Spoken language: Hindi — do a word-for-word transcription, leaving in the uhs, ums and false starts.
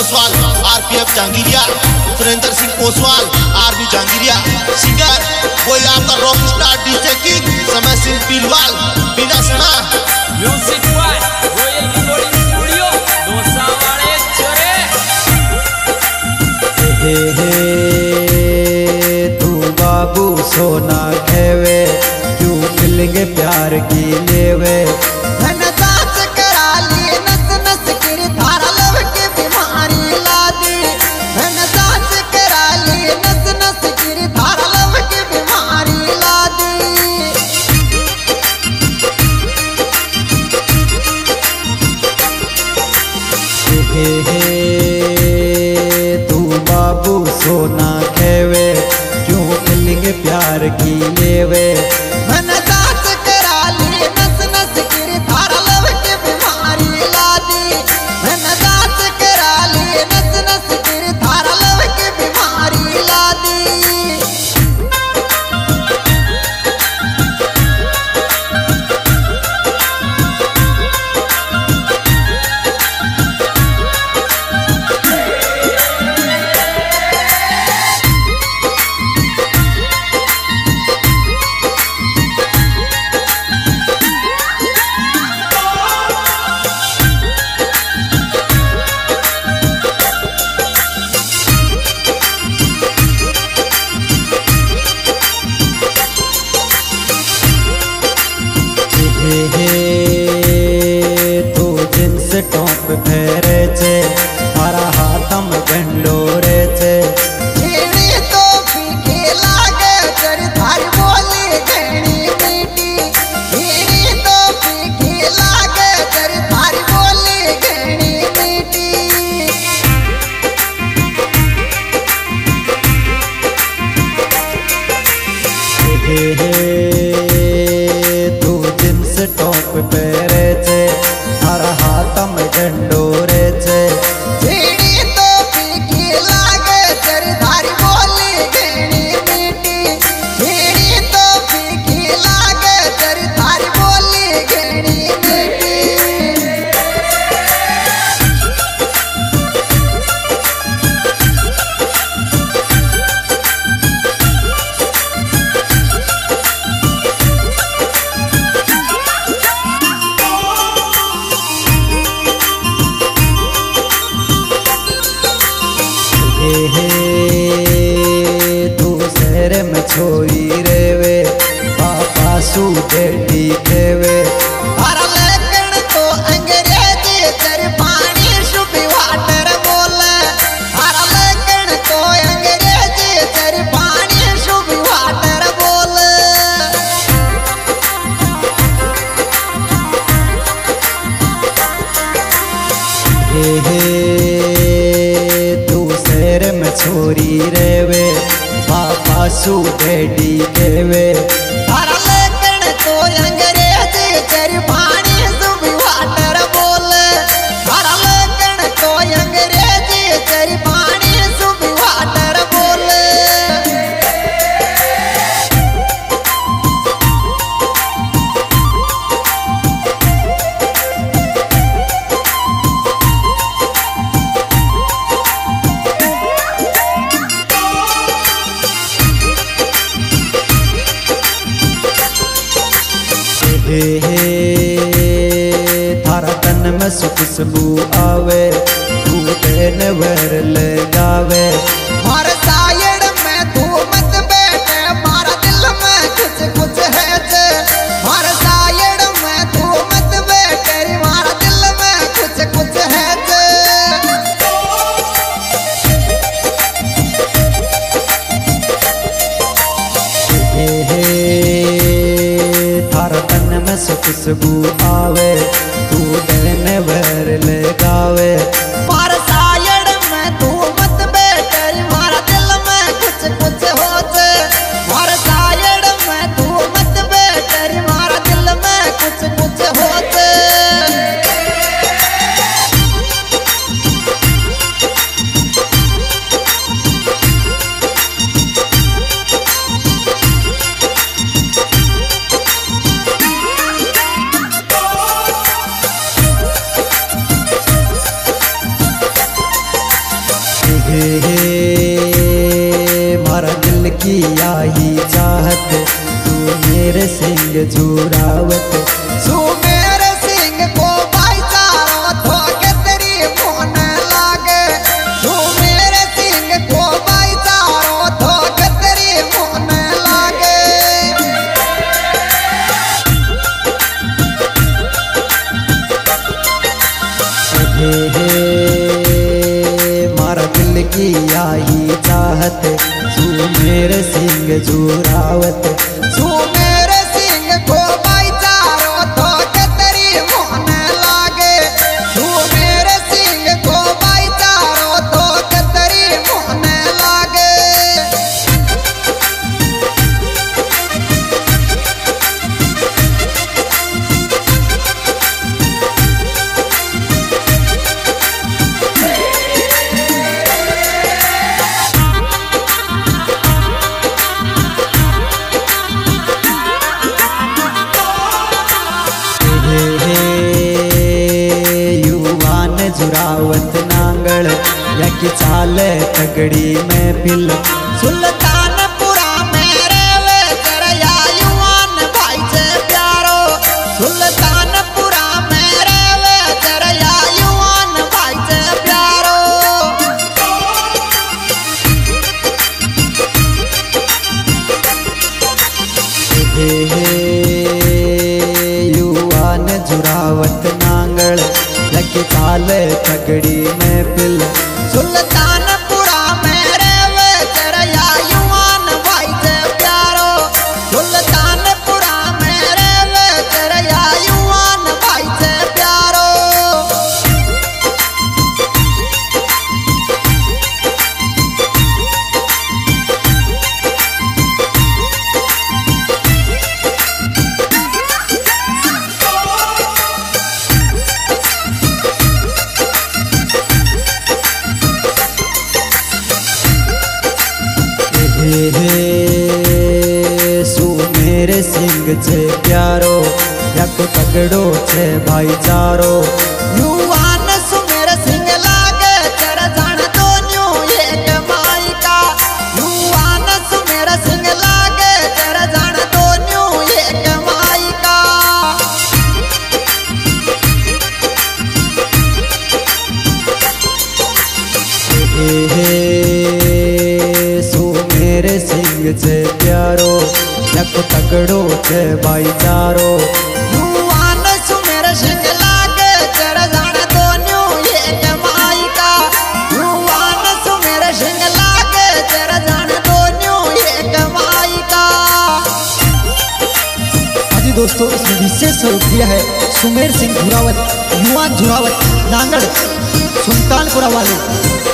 Oswal, RPF Jahangiria, Surendra Singh Oswal, RB Jahangiria. Singer वही आपका रॉक स्टार डीजे किंग समय सिंह पीलवाल, बिना सना। Music by royal recording studio डोसा वाले छोरे। हे हे तू बाबू सोना खेवे, क्यों मिलेंगे प्यार की लेवे। हे हे तू बाबू सोना खेवे, क्यों मिलेंगे प्यार की लेवे। मन दास करा ली नस नस गिर थारा लव के बीमारी ला दी। मन दास करा ली नस नस गिर थारा लव के बीमारी ला दी। हे हे तू जिन्स टॉप फेरे छे, तारा हाथम गंडोरे छे। छेड़ी तो फीके लागे कर थारी बोली घणी मीठी। छेड़ी तो फीके लागे कर थारी बोली घणी मीठी। हे हे तू जिन्स टॉप पेरे छे, तारा हाथम गंडोरे छे। छेड़ी तो फीके लागे कर थारी बोली घणी मीठी। छेड़ी तो फीके लागे कर थारी बोली घणी मीठी। हे हे तू शहर में छोरी रेवे, पापा सू बेटी खेवे। हर लेकिन तो अंग्रेजी तेरी पानी शुभी वाटर बोले। हर लेकिन तो अंग्रेजी तेरी पानी शुभी वाटर बोले। हे हे तू शहर में छोरी रेवे, पापा सू बेटी खेवे। हर लेकिन तो अंग्रेजी तेरी पानी शुभी वाटर बोले। हर लेकिन तो अंग्रेजी तेरी पानी शुभी वाटर बोले। हे हे थारा तन में खुशबू आवे, तू तेन वर लगावे। हर साइड में तू मत बैठे, मारा दिल में कुछ कुछ है जे। हर साइड में तू मत बैठे, मारा दिल में कुछ कुछ है जे। हे हे थारा तन में खुशबू आवे, तू तेन वर लगावे। हर साइड में तू मत बैठे, मारा दिल में कुछ कुछ हो जे। हर साइड में तू मत बैठे, मारा दिल में कुछ कुछ हो जे। सुमेर सिंह झुरावत सुमेर सिंह को भाईचारा तो कितरी मोन लागे सुमेर सिंह को भाईचारा तो कितरी मोन लागे हे हे मारा दिल की आई चाहत सुमेर सिंह झुरावत सुमेर सिंह को भाईचारा तो कितरी मोन लागे सुमेर सिंह को भाईचारा तो कितरी मोन लागे झुरावत नांगल या की चाल तगड़ी में पिल सुल्तानपुरा मेरे वे चरया युवान भाई से प्यारो सुल्तानपुरा मेरे वे चरया युवान भाई से प्यारो हे हे युवान झुरावत नांगल लकी चाल तगड़ी में पिल सुल्तानपुरा मेरे वे चरया युवान भाई से प्यारो सुल्तानपुरा मेरे वे चरया युवान भाई से प्यारो हे हे सुमेर सिंह छे प्यारो या को तगड़ो छे भाईचारो युवान सुमेर सिंह लागे चर जान दोन्यो एक माई का युवान सुमेर सिंह लागे चर जान दोन्यो एक माई का हे हे सुमेर सिंह छे प्यारो या को तगड़ो छे भाईचारो युवान सुमेर सिंह लागे चर जान दोन्यो एक माई का युवान सुमेर सिंह लागे चर जान दोन्यो एक माई का हाँ जी दोस्तों, इसमें विशेष स्वरूप दिया है सुमेर सिंह झुरावत युवान झुरावत नांगल सुल्तानपुरा वाले।